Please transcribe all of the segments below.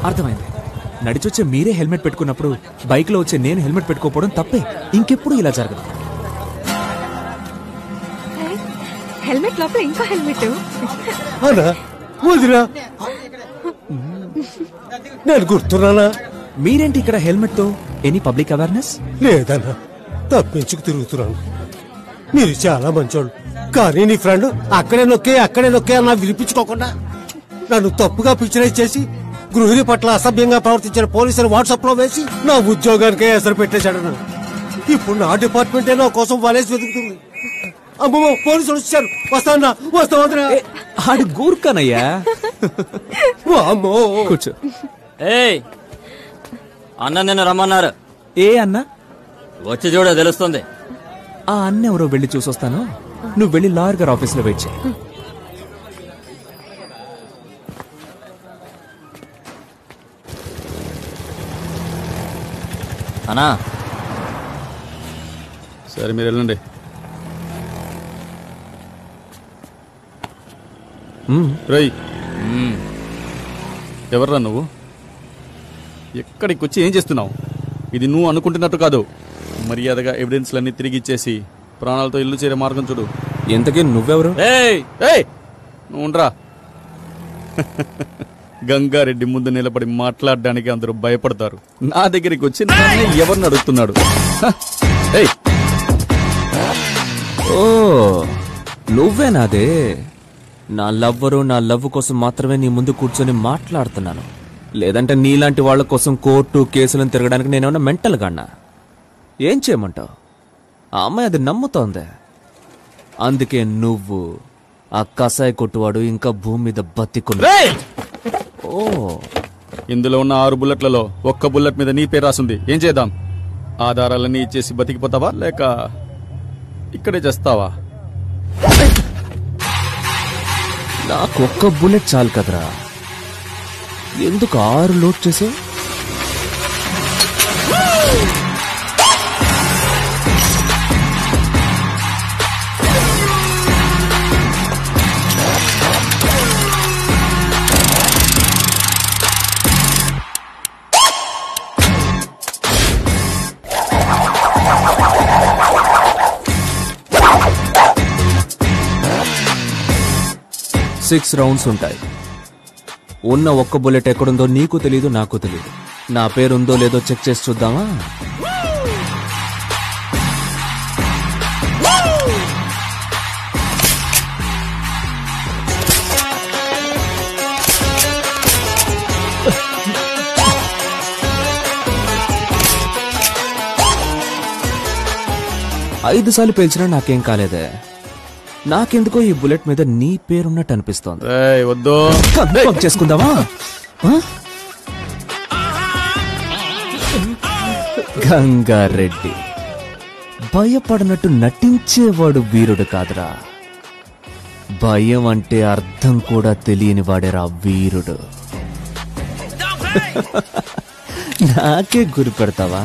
అర్థమైంది. నడిచొచ్చే మీరే హెల్మెట్ పెట్టుకున్నప్పుడు బైక్ లో వచ్చే నేను హెల్మెట్ పెట్టుకోకపోవడం తప్పే. ఇంకెప్పుడు ఇలా జరగదు. హెల్మెట్ లోపల ఇంకా హెల్మెట్. నేను గుర్తున్నానా? మీరేంటి ఇక్కడ హెల్మెట్ తో? Any public awareness? లేదన్నా, తప్పించుకు తిరుగుతున్నాను. మీరు చాలా మంచోళ్ళు, కానీ నీ ఫ్రెండ్ అక్కడే నొక్కే అన్నా వినిపించుకోకుండా నన్ను తప్పుగా పిక్చరైజ్ చేసి గృహిణి పట్ల అసభ్యంగా ప్రవర్తించిన పోలీసులు వాట్సాప్ లో వేసి నా ఉద్యోగానికే ఎసరు పెట్టేశాడు. ఇప్పుడు నా డిపార్ట్మెంటే నా కోసం వాలేసి వెతుకుతుంది. అమ్మమ్మ, పోలీసులు వచ్చారు. వస్తానా? వస్తావా? ఆడు గూర్ఖానయ్యా. అమ్మో, కూర్చో. అన్న నిన్ను రమ్మన్నారు. ఏ అన్న? వచ్చి చూడ తెలుస్తుంది. ఆ అన్న ఎవరో వెళ్ళి చూసొస్తాను. నువ్వు వెళ్ళి లాయర్ గారి ఆఫీస్ లో వెయిట్ చేయి. అన్నా సరే, మీరు వెళ్ళండి. రై, ఎవర్రా నువ్వు? ఎక్కడికి వచ్చి ఏం చేస్తున్నావు? ఇది నువ్వు అనుకుంటున్నట్టు కాదు. మర్యాదగా ఎవిడెన్స్లన్నీ తిరిగి ఇచ్చేసి ప్రాణాలతో ఇల్లు చేరే మార్గం చూడు. ఎంతకీ నువ్వెవరు? నువ్వురా. గంగారెడ్డి ముందు నిలబడి మాట్లాడడానికి అందరూ భయపడతారు. నా దగ్గరికి వచ్చి ఎవరిని అడుగుతున్నాడు? ఓ, నువ్వేనాదే? నా లవ్వరు, నా లవ్ కోసం మాత్రమే నీ ముందు కూర్చొని మాట్లాడుతున్నాను. లేదంటే నీలాంటి వాళ్ల కోసం కోర్టు కేసులను తిరగడానికి నేనేమన్నా మెంటల్ గాన్నా? ఏం చేయమంటావు? ఆ అమ్మాయి అది నమ్ముతోందే. అందుకే నువ్వు ఆ కసాయి కొట్టువాడు ఇంకా భూమి మీద బతికున్నా. ఓ, ఇందులో ఉన్న 6 బుల్లెట్లలో ఒక్క బుల్లెట్ మీద నీ పేరు రాసుంది. ఏం చేద్దాం? ఆధారాలన్నీ ఇచ్చేసి బతికిపోతావా, లేక ఇక్కడే చేస్తావా? నాకు ఒక్క బుల్లెట్ చాలు కదరా, ఎందుకు 6 లోడ్ చేసావు? సిక్స్ రౌండ్స్ ఉంటాయి. ఉన్న ఒక్క బుల్లెట్ ఎక్కడుందో నీకు తెలీదు, నాకు తెలీదు. నా పేరుందో లేదో చెక్ చేసి చూద్దామా? ఐదు సార్లు పేల్చినా నాకేం కాలేదే. నాకెందుకో ఈ బుల్లెట్ మీద నీ పేరున్నట్టు అనిపిస్తోంది. వద్దు, కన్ఫర్మ్ చేసుకుందామా? గంగారెడ్డి భయపడినట్టు నటించేవాడు వీరుడు కాదురా. భయం అంటే అర్థం కూడా తెలియని వాడేరా వీరుడు. నాకే గురి పెడతావా?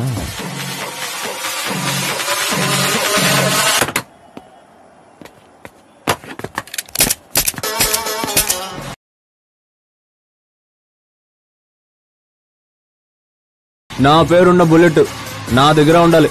నా పేరున్న బుల్లెట్ నా దగ్గర ఉండాలి.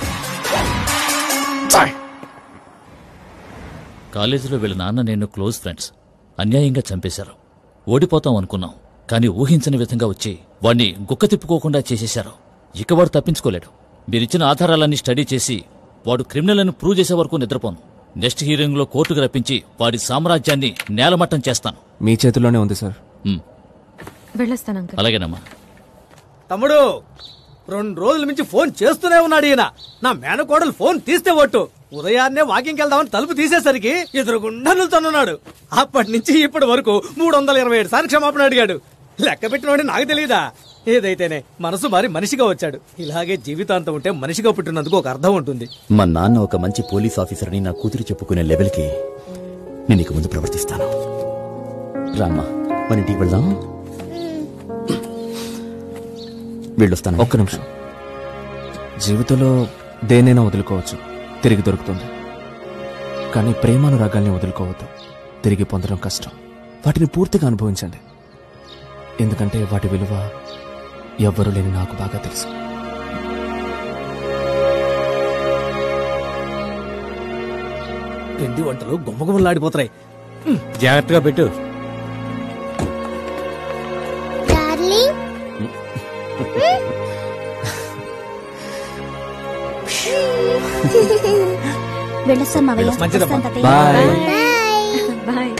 కాలేజీలో వీళ్ళ నాన్న నేను క్లోజ్ ఫ్రెండ్స్. అన్యాయంగా చంపేశారు. ఓడిపోతాం అనుకున్నాం, కానీ ఊహించని విధంగా వచ్చి వాణ్ణి గుక్క తిప్పుకోకుండా చేసేశారు. ఇక వాడు తప్పించుకోలేడు. మీరిచ్చిన ఆధారాలన్నీ స్టడీ చేసి వాడు క్రిమినల్ అని ప్రూవ్ చేసే వరకు నిద్రపోను. నెక్స్ట్ హీరింగ్ లో కోర్టుకు రప్పించి వాడి సామ్రాజ్యాన్ని నేలమట్టం చేస్తాను. మీ చేతిలోనే ఉంది సార్. అలాగేనమ్మా. తమ్ముడు, 2 రోజుల నుంచి ఫోన్ చేస్తూనే ఉన్నాడు ఈయన. నా మేనకోడలు ఫోన్ తీస్తే ఒట్టు. ఉదయాన్నే వాకింగ్కి వెళ్దామని తలుపు తీసేసరికి ఎదురుగుండా నిల్చున్నాడు. అప్పటి నుంచి ఇప్పటి వరకు 327 సార్లు క్షమాపణ అడిగాడు. లెక్క పెట్టినోడి నాకు తెలియదా? ఏదైతేనే మనసు మారి మనిషిగా వచ్చాడు. ఇలాగే జీవితాంతం ఉంటే మనిషిగా పుట్టినందుకు ఒక అర్థం ఉంటుంది. మా నాన్న ఒక మంచి పోలీస్ ఆఫీసర్ అని నా కూతురు చెప్పుకునే లెవెల్కి నేను ఇక ముందు ప్రవర్తిస్తాను. రామ్మా, మన ఇంటికి వెళ్దాం. వెళ్ళొస్తాను. ఒక్క నిమిషం. జీవితంలో దేనైనా వదులుకోవచ్చు, తిరిగి దొరుకుతుంది. కానీ ప్రేమానురాగాల్ని వదులుకోవద్దు. తిరిగి పొందడం కష్టం. వాటిని పూర్తిగా అనుభవించండి. ఎందుకంటే వాటి విలువ ఎవ్వరూ లేని నాకు బాగా తెలుసు. పిండి వంటలు గుమ్మగుమ్మలాడిపోతాయి. జాగ్రత్తగా పెట్టు. వెళ్ళొస్తాం మావయ్య. మంచిదమ్మా. వస్తాం తాతయ్య. బాయ్. బాయ్.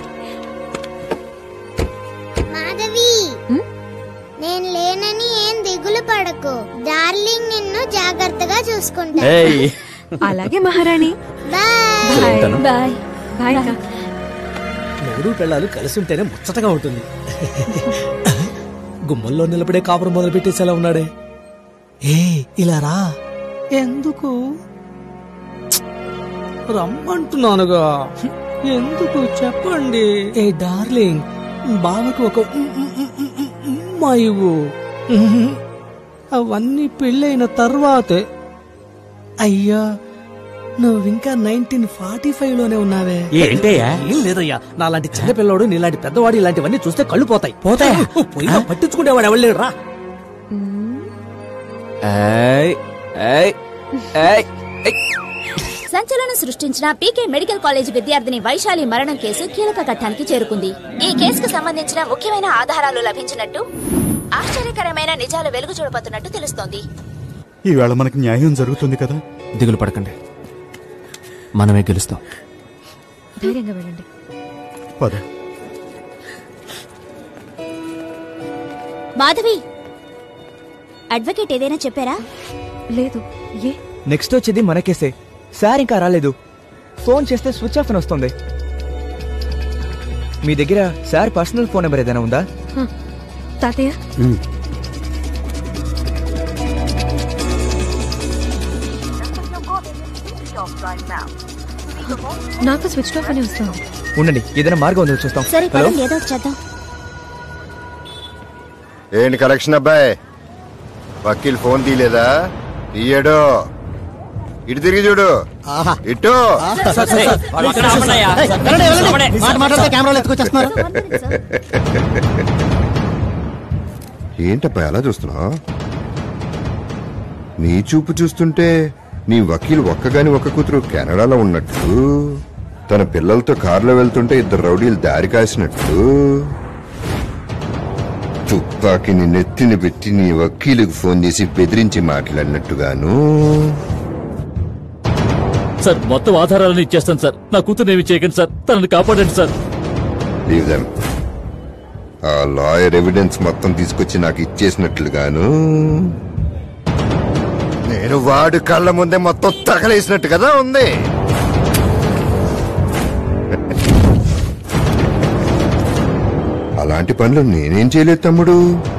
మాధవి, నేను లేనని ఏం దిగులు పడకు. డార్లింగ్ నిన్ను జాగ్రత్తగా చూసుకుంటా. అలాగే మహారాణి. బాయ్ బాయ్ బాయ్ అక్క. మొగుడు పెళ్ళాలు కలిసి ఉంటేనే ముచ్చటగా ఉంటుంది. గుమ్మల్లో నిలబడే కాపురం మొదలు పెట్టేసేలా ఉన్నాడే. ఏ ఇలా రా. ఎందుకు రమ్మంటున్నానుగా. ఎందుకు చెప్పండి. ఏ డార్లింగ్, బావకు ఒక ఇవ్వు. అవన్నీ పెళ్ళైన తర్వాతే. అయ్యా, నువ్వింకా 1945 లోనే ఉన్నావే. ఏంటయ్యా? ఏం లేదయ్యా, నాలాంటి చిన్న పిల్లోడు నీలాంటి పెద్దవాడు ఇలాంటివన్నీ చూస్తే కళ్ళు పోతాయి. పోయినా పట్టించుకునేవాడు ఎవరు రా. ఏయ్, ఏయ్, ఏయ్, ఏయ్. సంచలనం సృష్టించిన పీకే మెడికల్ కాలేజ్ విద్యార్థిని వైశాలి మరణం కేసు కీలక ఘట్టానికి చేరుకుంది. ఈ కేసుకు సంబంధించిన ముఖ్యమైన ఆధారాలు లభించినట్టు, ఆశ్చర్యకరమైన నిజాలు వెలుగు చూడబోతున్నట్టు తెలుస్తోంది. ఈవేళ మనకి న్యాయం జరుగుతుంది కదా. దిగులు పడకండి, మనమే గెలుస్తాం. ధైర్యంగా వెళ్ళండి. పద. మాధవి, అడ్వకేట్ ఏదైనా చెప్పారా? లేదు. ఏ నెక్స్ట్ వచ్చేది మన కేసే. సార్ ఇంకా రాలేదు. ఫోన్ చేస్తే స్విచ్ ఆఫ్ అని వస్తుంది. మీ దగ్గర సార్ పర్సనల్ ఫోన్ నెంబర్ ఏదైనా ఉందా? తాతయ్య, నాకు స్విచ్ ఆఫ్ అని వస్తాను. ఉండండి, ఏదైనా మార్గం ఉందో చూస్తాం. సరే హలో, పదండి, ఏదో ఒకటి చేద్దాం. ఏంటి కలెక్షన్ అబ్బాయి, వకీల్ ఫోన్ తీయలేదా? తీయడు. ఇటు తిరిగి చూడు. ఇటు ఏంటబ్బా ఎలా చూస్తున్నావు? నీ చూపు చూస్తుంటే నీ వకీలు ఒక్కగాని ఒక్క కూతురు కెనడాలో ఉన్నట్టు, తన పిల్లలతో కారులో వెళ్తుంటే ఇద్దరు రౌడీలు దారి కాసినట్టు, తుపాకిని నెత్తిని పెట్టి నీ వకీలుకు ఫోన్ చేసి బెదిరించి మాట్లాడినట్టుగాను. సార్, మొత్తం ఆధారాలను ఇచ్చేస్తాను సార్. నా కూతురు ఏమి చేయకండి సార్, తనని కాపాడండి సార్. Leave them. ఆ లాయర్ ఎవిడెన్స్ మొత్తం తీసుకొచ్చి నాకు ఇచ్చేసినట్లుగాను, నేను వాడు కళ్ళ ముందే మొత్తం తగలేసినట్టు కదా ఉంది. అలాంటి పనులు నేనేం చేయలేదు తమ్ముడు.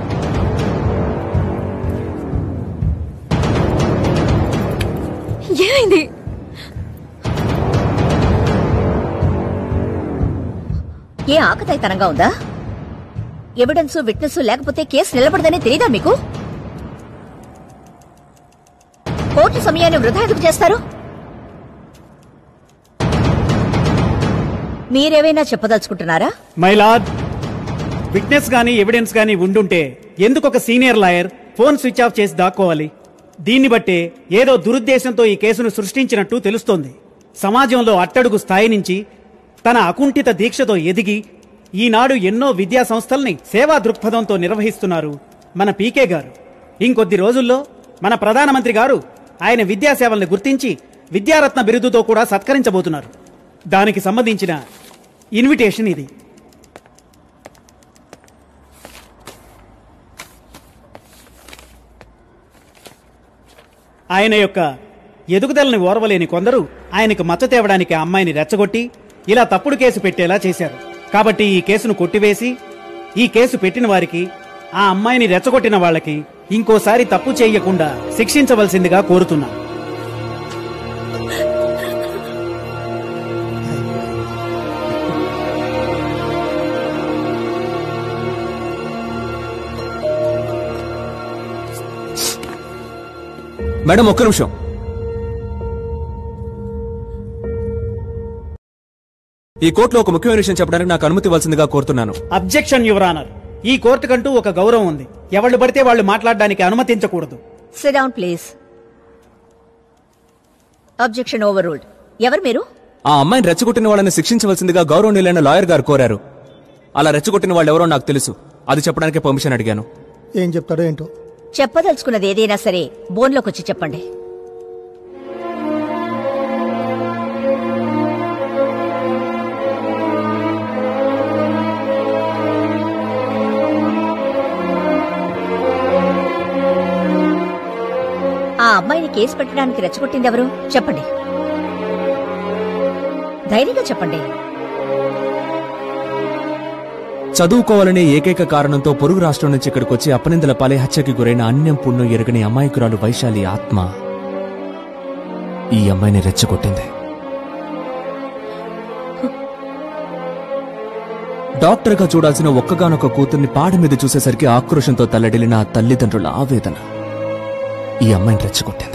ఏమైంది? ఏ ఆకతాయితనంగా ఉందా? ఎవిడెన్స్ విట్నెస్ లేకపోతే కేసు నిలబడదని తెలియదా మీకు? కోర్టు సమయాన్ని వృధా ఎందుకు చేస్తారు? మీరేమైనా చెప్పదలుచుకుంటున్నారా? మై లార్డ్, విట్నెస్ గానీ ఎవిడెన్స్ గానీ ఉండుంటే ఎందుకు ఒక senior lawyer phone switch off చేసి దాక్కోవాలి? దీన్ని బట్టే ఏదో దురుద్దేశంతో ఈ కేసును సృష్టించినట్టు తెలుస్తోంది. సమాజంలో అట్టడుగు స్థాయి నుంచి తన అకుంఠిత దీక్షతో ఎదిగి ఈనాడు ఎన్నో విద్యా సంస్థల్ని సేవా దృక్పథంతో నిర్వహిస్తున్నారు మన పీకే గారు. ఇంకొద్ది రోజుల్లో మన ప్రధానమంత్రి గారు ఆయన విద్యాసేవల్ని గుర్తించి విద్యారత్న బిరుదుతో కూడా సత్కరించబోతున్నారు. దానికి సంబంధించిన ఇన్విటేషన్ ఇది. ఆయన యొక్క ఎదుగుదలని ఓర్వలేని కొందరు ఆయనకు మచ్చ తేవడానికి ఆ అమ్మాయిని రెచ్చగొట్టి ఇలా తప్పుడు కేసు పెట్టేలా చేశారు. కాబట్టి ఈ కేసును కొట్టివేసి ఈ కేసు పెట్టిన వారికి, ఆ అమ్మాయిని రెచ్చగొట్టిన వాళ్ళకి ఇంకోసారి తప్పు చేయకుండా శిక్షించవలసిందిగా కోరుతున్నాం. మేడం, ఒక్క నిమిషం. ఈ కోర్టులో ఒక ముఖ్యమైన విషయం చెప్పడానికి నాకు అనుమతి ఇవ్వాల్సిందిగా కోరుతున్నాను. Objection your honour. ఈ కోర్టుకంటూ ఒక గౌరవం ఉంది. ఎవళ్ళు పడితే వాళ్ళు మాట్లాడడానికి అనుమతించకూడదు. Sit down please. Objection overruled. ఎవరు మీరు? ఆ అమ్మాయిని రెచ్చగొట్టిన వాళ్ళని శిక్షించవలసిందిగా గౌరవనీయులైన లాయర్ గారు కోరారు. అలా రెచ్చగొట్టిన వాళ్ళు ఎవరో నాకు తెలుసు. అది చెప్పడానికి పర్మిషన్ అడిగాను. ఏం చెప్తాడో ఏంటో. చెప్పదలుచుకున్నది ఏదైనా సరే బోన్లోకి వచ్చి చెప్పండి. ఆ అమ్మాయిని కేసు పెట్టడానికి రెచ్చగొట్టింది ఎవరు? చెప్పండి, ధైర్యంగా చెప్పండి. చదువుకోవాలనే ఏకైక కారణంతో పొరుగు రాష్ట్రం నుంచి ఇక్కడికి వచ్చి అపనిందల పాలే హత్యకి గురైన అన్యం పుణ్యం ఎరగని అమాయకురాలు వైశాలి ఆత్మ ఈ అమ్మాయిని రెచ్చగొట్టింది. డాక్టర్గా చూడాల్సిన ఒక్కగానొక్క కూతుర్ని పాడ మీద చూసేసరికి ఆక్రోషంతో తల్లడిల్లిన ఆ తల్లిదండ్రుల ఆవేదన ఈ అమ్మాయిని రెచ్చగొట్టింది.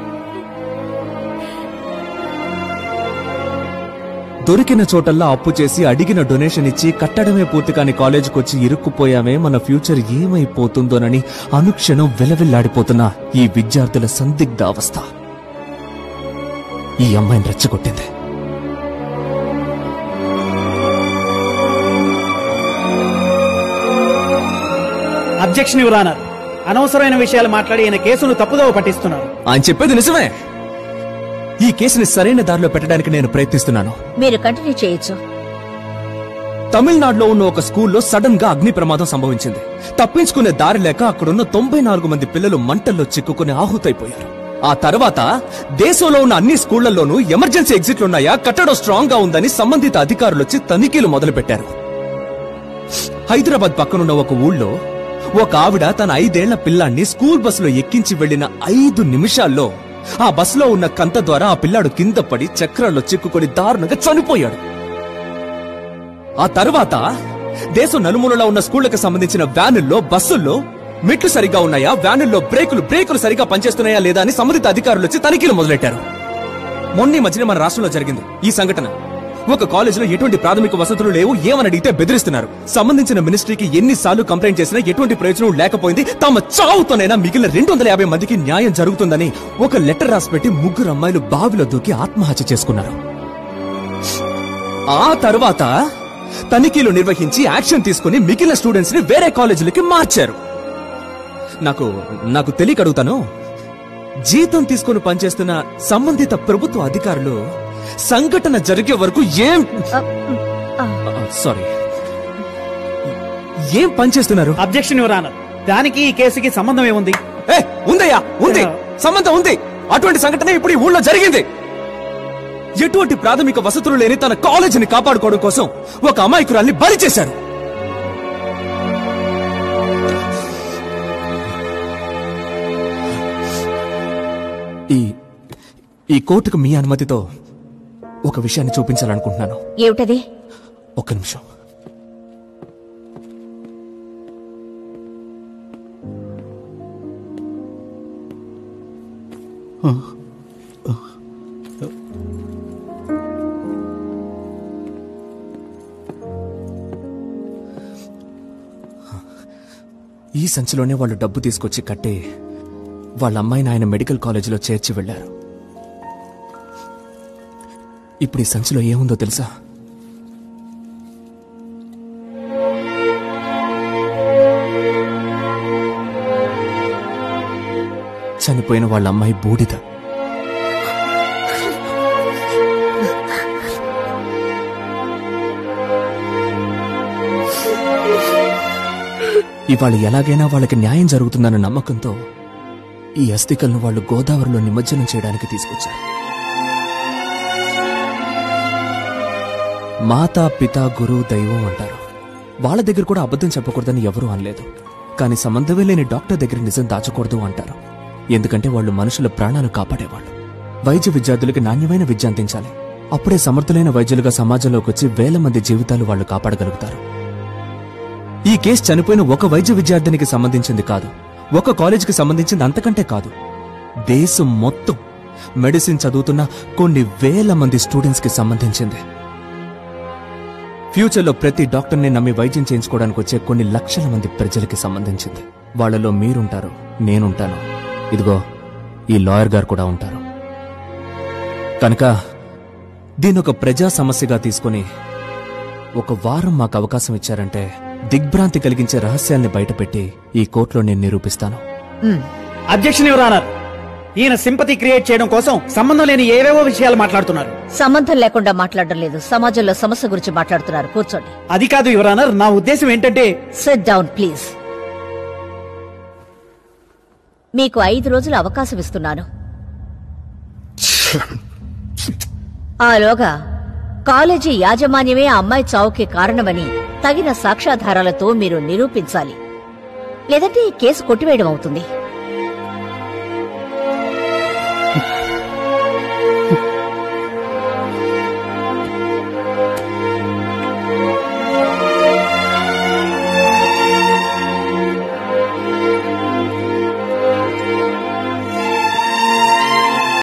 దొరికిన చోటల్లా అప్పు చేసి అడిగిన డొనేషన్ ఇచ్చి కట్టడమే పూర్తి కాని కాలేజీకొచ్చి ఇరుక్కుపోయామే, మన ఫ్యూచర్ ఏమైపోతుందోనని అనుక్షణం వెలవెల్లాడిపోతున్న ఈ విద్యార్థుల సందిగ్ధ అవస్థ ఈ అమ్మాయిని రెచ్చగొట్టింది. Objection your honour. అనవసరమైన విషయాలు మాట్లాడి ఈయన కేసును తప్పుదోవ పట్టిస్తున్నారు. ఆయన చెప్పేది నిజమే. ఈ కేసుని సరైన దారిలో పెట్టడానికి నేను ప్రయత్నిస్తున్నాను. మీరు కంటిన్యూ చేయొచ్చు. తమిళనాడులో ఉన్న ఒక స్కూల్లో సడన్ గా అగ్ని ప్రమాదం సంభవించింది. తప్పించుకునే దారి లేక అక్కడున్న 94 మంది పిల్లలు మంటల్లో చిక్కుకుని ఆహుతైపోయారు. ఆ తర్వాత దేశంలో ఉన్న అన్ని స్కూళ్లలోనూ ఎమర్జెన్సీ ఎగ్జిట్లున్నాయా, కట్టడం స్ట్రాంగ్ గా ఉందని సంబంధిత అధికారులొచ్చి తనిఖీలు మొదలుపెట్టారు. హైదరాబాద్ పక్కనున్న ఒక ఊళ్ళో ఒక ఆవిడ తన 5 ఏళ్ల పిల్లాన్ని స్కూల్ బస్సులో ఎక్కించి వెళ్లిన 5 నిమిషాల్లో ఆ బస్సులో ఉన్న కంత ద్వారా ఆ పిల్లాడు కింద పడి చక్రాల్లో చిక్కుకొని దారుణంగా చనిపోయాడు. ఆ తర్వాత దేశం నలుమూలలో ఉన్న స్కూళ్లకు సంబంధించిన వ్యానుల్లో, బస్సుల్లో మెట్లు సరిగా ఉన్నాయా, వ్యానుల్లో బ్రేకులు సరిగా పనిచేస్తున్నాయా లేదా అని సంబంధిత అధికారులు వచ్చి తనిఖీలు మొదలెట్టారు. మొన్న మధ్యన మన రాష్ట్రంలో జరిగింది ఈ సంఘటన. ఒక కాలేజీలో ఎటువంటి ప్రాథమిక వసతులు లేవు, ఏమని అడిగితే బెదిరిస్తున్నారు. సంబంధించిన మినిస్ట్రీకి ఎన్నిసార్లు కంప్లైంట్ చేసినా ఎటువంటి ప్రయోజనం లేకపోయింది. తమ చావుతోనైనా మిగిలిన 250 మందికి న్యాయం జరుగుతుందని ఒక లెటర్ రాసిపెట్టి 3 అమ్మాయిలు బావిలో దూకి ఆత్మహత్య చేసుకున్నారు. ఆ తర్వాత తనిఖీలు నిర్వహించి యాక్షన్ తీసుకుని మిగిలిన స్టూడెంట్స్ ని వేరే కాలేజీలకి మార్చారు. నాకు తెలియక అడుగుతాను, జీతం తీసుకుని పనిచేస్తున్న సంబంధిత ప్రభుత్వ అధికారులు సంఘటన జరిగే వరకు ఏం పనిచేస్తున్నారు? Objection your honour. దానికి ఈ కేసుకి సంబంధం ఏముంది? ఉందయ్యా, ఉంది, సంబంధం ఉంది. అటువంటి సంఘటన ఇప్పుడు ఈ ఊళ్ళో జరిగింది. ఎటువంటి ప్రాథమిక వసతులు లేని తన కాలేజీని కాపాడుకోవడం కోసం ఒక అమాయకురాల్ని బలి చేశారు. ఈ కోర్టుకు మీ అనుమతితో ఒక విషయాన్ని చూపించాలనుకుంటున్నాను. ఏమిటది? ఒక్క నిమిషం. ఈ సంచిలోనే వాళ్ళు డబ్బు తీసుకొచ్చి కట్టి వాళ్ళ అమ్మాయిని ఆయన మెడికల్ కాలేజీలో చేర్చి వెళ్లారు. ఇప్పుడు ఈ సంచిలో ఏముందో తెలుసా? చనిపోయిన వాళ్ళ అమ్మాయి బూడిద. ఇవాళ ఎలాగైనా వాళ్ళకి న్యాయం జరుగుతుందన్న నమ్మకంతో ఈ అస్థికలను వాళ్ళు గోదావరిలో నిమజ్జనం చేయడానికి తీసుకొచ్చారు. మాతా పిత గురువు దైవం అంటారు. వాళ్ళ దగ్గర కూడా అబద్ధం చెప్పకూడదని ఎవరూ అనలేదు. కానీ సంబంధమే లేని డాక్టర్ దగ్గర నిజం దాచకూడదు అంటారు. ఎందుకంటే వాళ్ళు మనుషుల ప్రాణాలు కాపాడేవాళ్ళు. వైద్య విద్యార్థులకి నాణ్యమైన విద్య అందించాలి. అప్పుడే సమర్థులైన వైద్యులుగా సమాజంలోకి వచ్చి వేల మంది జీవితాలు వాళ్ళు కాపాడగలుగుతారు. ఈ కేసు చనిపోయిన ఒక వైద్య విద్యార్థినికి సంబంధించింది కాదు, ఒక కాలేజీకి సంబంధించింది అంతకంటే కాదు. దేశం మొత్తం మెడిసిన్ చదువుతున్న కొన్ని వేల మంది స్టూడెంట్స్ కి సంబంధించింది. ఫ్యూచర్లో ప్రతి డాక్టర్ని నమ్మి వైద్యం చేయించుకోవడానికి వచ్చే కొన్ని లక్షల మంది ప్రజలకి సంబంధించింది. వాళ్ళలో మీరుంటారు, నేనుంటాను, ఇదిగో ఈ లాయర్ గారు కూడా ఉంటారు. కనుక దీనొక ప్రజా సమస్యగా తీసుకుని 1 వారం మాకు అవకాశం ఇచ్చారంటే దిగ్భ్రాంతి కలిగించే రహస్యాల్ని బయటపెట్టి ఈ కోర్టులో నేను నిరూపిస్తాను. Objection your honour. ఈయన సింపతి క్రియేట్ చేయడం కోసం సంబంధం లేని ఏవేవో విషయాలు మాట్లాడుతున్నారు. సంబంధం లేకుండా మాట్లాడడం లేదు, సమాజంలో సమస్య గురించి మాట్లాడుతున్నారు. కూర్చోండి. అది కాదు యువర్ ఆనర్, నా ఉద్దేశం ఏంటంటే సిట్ డౌన్ ప్లీజ్. మీకు 5 రోజుల అవకాశం ఇస్తున్నాను. ఆలోగా కాలేజీ యాజమాన్యమే ఆ అమ్మాయి చావుకి కారణమని తగిన సాక్ష్యాధారాలతో మీరు నిరూపించాలి. లేదంటే ఈ కేసు కొట్టివేయడం అవుతుంది.